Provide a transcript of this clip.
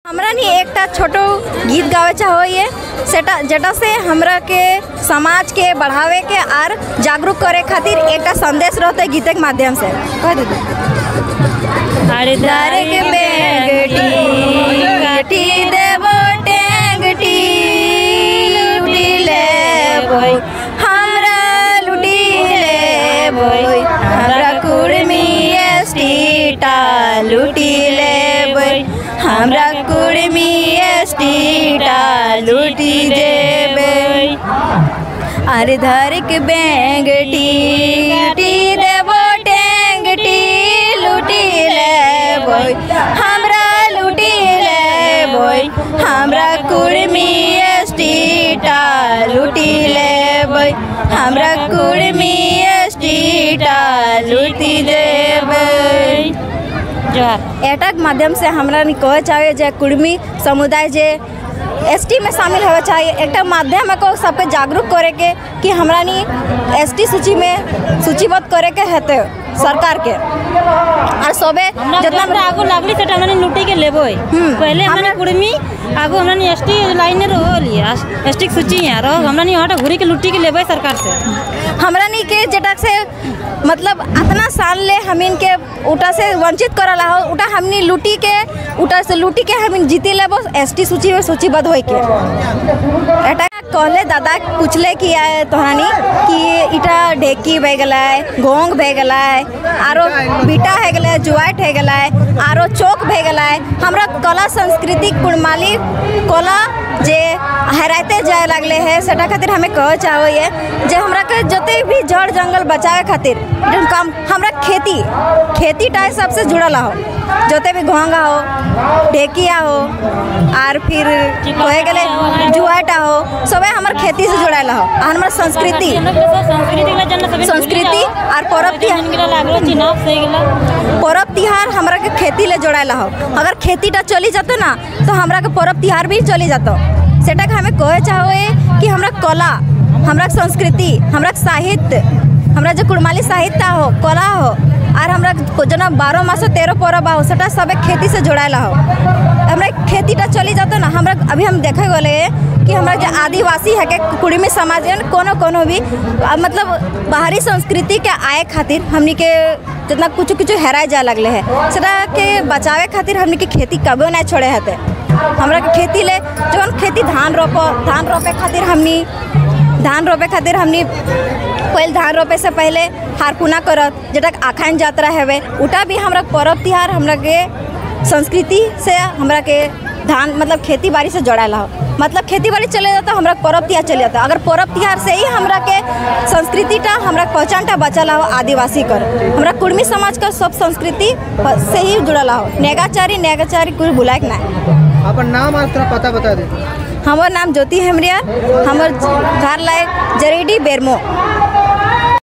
हमरा नी एकटा छोटो गीत गावे चाहो ये जेटा से हमरा के समाज के बढ़ावे के आर जागरूक करे खातिर एकटा संदेश रहते गीत के माध्यम से कह दीजिए। अरे दारे के बेगटी गटी देबो टेंगटी लूटी ले बोई हमरा लूटी ले बोई हमरा कुड़मी एस्टीटा लूटी ले बोई हमरा कुड़मी एस्टीटा लूटी जेबे। अरे धर के बेंगटी गटी देबो टेंगटी लूटी ले बोई हमरा लूटी ले बोई हमरा कुड़मी एस्टीटा लूटी ले बोई हमरा कुड़मी एस्टीटा लूटी देबे। एटा के माध्यम से हमरा कहे चाहे जे कुड़मी समुदाय जे एसटी में शामिल होवे चाहिए एक माध्यम को सब पे जागरूक करे के कि हमरा नी एसटी सूची में सूचीबद्ध करे के हेते सरकार के और सबे जितना आगो लागली से हमरा लूटी के लेबो पहले हमरा कुड़मी आगो हमरा एसटी लाइन रहली एसटी सूची है रह हमरा नी हटा घुरी के लूटी के लेबे सरकार से हमरा नी के जेटा से मतलब इतना साल ले हमिन के उटा से वंचित करला हो उटा हमनी लूटी के उटा से लूटी के हमिन जीती लेबो एसटी सूची में सूचीबद्ध होई के। एटा कहले दादा पूछले कि तोहरानी कि इटा ढेकी भे गलाय घोंग भे गलाय आरो बीटा है गलाय जुआट है गलाय आरो चौक भे गलाय हमरा कला संस्कृति कुड़माली कला जे हराते जाए लगले है सेटा खातिर हमें कह चाहो ये जे हमरा के जते भी जड़ जंगल बचावे खातिर काम हमरा खेती टाइप सबसे जुड़ल हो जते भी घोंगा हो ढेकिया हो आर फिर कहे गले जुआटा हो सबे हमर खेती से जुड़ल हो हमर संस्कृति और पर्व तिहार हमरा के खेती ले जोड़ाला हो। अगर खेतीटा चली जातो ना तो हमरा के पर्व तिहार भी चली जातो सेटा के हमें कहे चाहो कि हमरा कला हमरा संस्कृति हमरा साहित्य हमरा जो कुड़माली साहित्य हो कला हो और हमरा जना 12 मास 13 पर्व हो सेटा सब खेती से जोड़ाला हो। हमरा खेतीटा चली जातो ना हमरा अभी हम देखे गले कि हमरा जो आदिवासी है के कुड़मी समाज कोनो भी मतलब बाहरी संस्कृति के आए खातिर हमनी के जितना कुछ हेराए जा लगले है सेटा के बचावे खातिर हमनी के खेती कबो नहीं छोड़े हते। हमरा के खेती ले जौन खेती धान रोपे खातिर हमनी पहले धान रोपे से पहले हारपुना करत जेटा आखान यात्रा है उटा भी हमरा पर्व तिहार हमरा के संस्कृति से हमरा के धान मतलब खेती बाड़ी से जोड़ाला हो मतलब खेती बाड़ी चले जाता हमरा पर्व तिहार चले जाता अगर पर्व तिहार से ही हमरा के संस्कृतिटा हमरा पहचानटा बचला हो आदिवासी कर हमरा कुड़मी समाज का सब संस्कृति से ही जुड़ला हो। नेगाचारी कोई बुलाए ना। अपन नाम और पता बता दे। हमार नाम ज्योति हेमरिया हमर घर लायक जरीडी बेरमो।